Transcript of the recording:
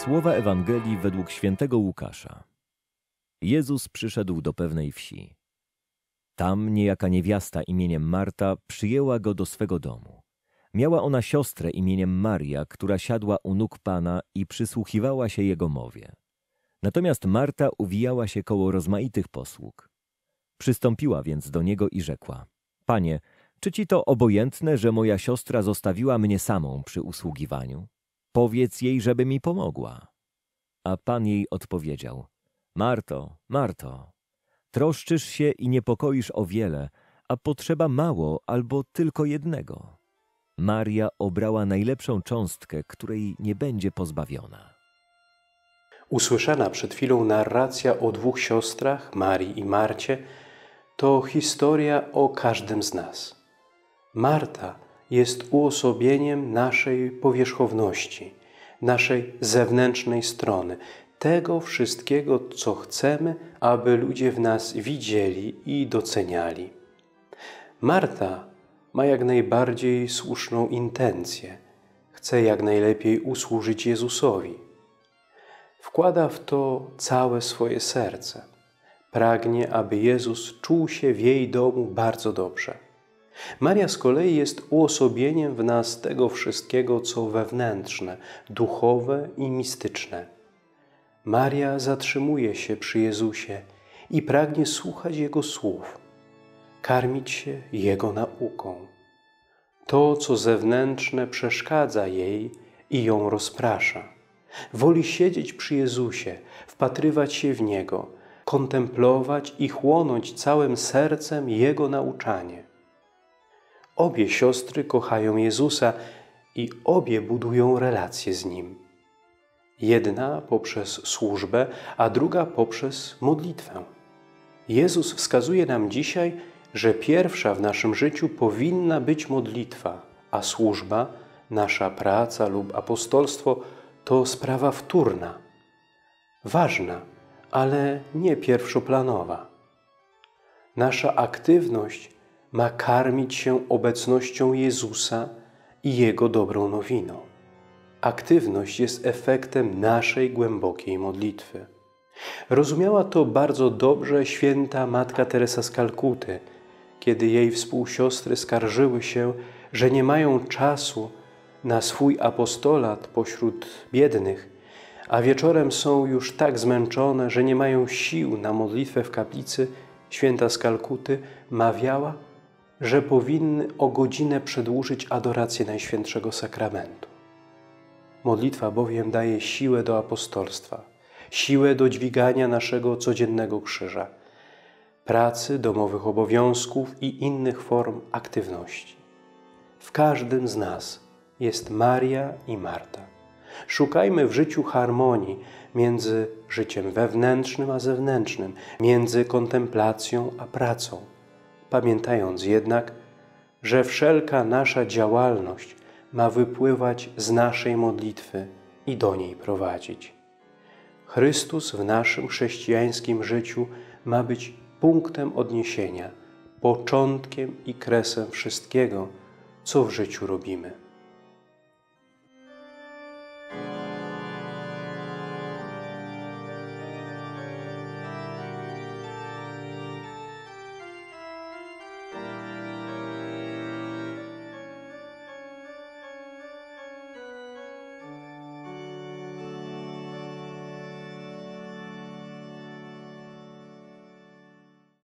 Słowa Ewangelii według świętego Łukasza. Jezus przyszedł do pewnej wsi. Tam niejaka niewiasta imieniem Marta przyjęła go do swego domu. Miała ona siostrę imieniem Maria, która siadła u nóg Pana i przysłuchiwała się Jego mowie. Natomiast Marta uwijała się koło rozmaitych posług. Przystąpiła więc do Niego i rzekła: Panie, czy Ci to obojętne, że moja siostra zostawiła mnie samą przy usługiwaniu? Powiedz jej, żeby mi pomogła. A Pan jej odpowiedział: Marto, Marto, troszczysz się i niepokoisz o wiele, a potrzeba mało albo tylko jednego. Maria obrała najlepszą cząstkę, której nie będzie pozbawiona. Usłyszana przed chwilą narracja o dwóch siostrach, Marii i Marcie, to historia o każdym z nas. Marta jest uosobieniem naszej powierzchowności, naszej zewnętrznej strony, tego wszystkiego, co chcemy, aby ludzie w nas widzieli i doceniali. Marta ma jak najbardziej słuszną intencję. Chce jak najlepiej usłużyć Jezusowi. Wkłada w to całe swoje serce. Pragnie, aby Jezus czuł się w jej domu bardzo dobrze. Maria z kolei jest uosobieniem w nas tego wszystkiego, co wewnętrzne, duchowe i mistyczne. Maria zatrzymuje się przy Jezusie i pragnie słuchać Jego słów, karmić się Jego nauką. To, co zewnętrzne, przeszkadza jej i ją rozprasza. Woli siedzieć przy Jezusie, wpatrywać się w Niego, kontemplować i chłonąć całym sercem Jego nauczanie. Obie siostry kochają Jezusa i obie budują relacje z Nim. Jedna poprzez służbę, a druga poprzez modlitwę. Jezus wskazuje nam dzisiaj, że pierwsza w naszym życiu powinna być modlitwa, a służba, nasza praca lub apostolstwo to sprawa wtórna, ważna, ale nie pierwszoplanowa. Nasza aktywność ma karmić się obecnością Jezusa i Jego dobrą nowiną. Aktywność jest efektem naszej głębokiej modlitwy. Rozumiała to bardzo dobrze święta Matka Teresa z Kalkuty, kiedy jej współsiostry skarżyły się, że nie mają czasu na swój apostolat pośród biednych, a wieczorem są już tak zmęczone, że nie mają sił na modlitwę w kaplicy. Święta z Kalkuty mawiała, że powinny o godzinę przedłużyć adorację Najświętszego Sakramentu. Modlitwa bowiem daje siłę do apostolstwa, siłę do dźwigania naszego codziennego krzyża, pracy, domowych obowiązków i innych form aktywności. W każdym z nas jest Maria i Marta. Szukajmy w życiu harmonii między życiem wewnętrznym a zewnętrznym, między kontemplacją a pracą, pamiętając jednak, że wszelka nasza działalność ma wypływać z naszej modlitwy i do niej prowadzić. Chrystus w naszym chrześcijańskim życiu ma być punktem odniesienia, początkiem i kresem wszystkiego, co w życiu robimy.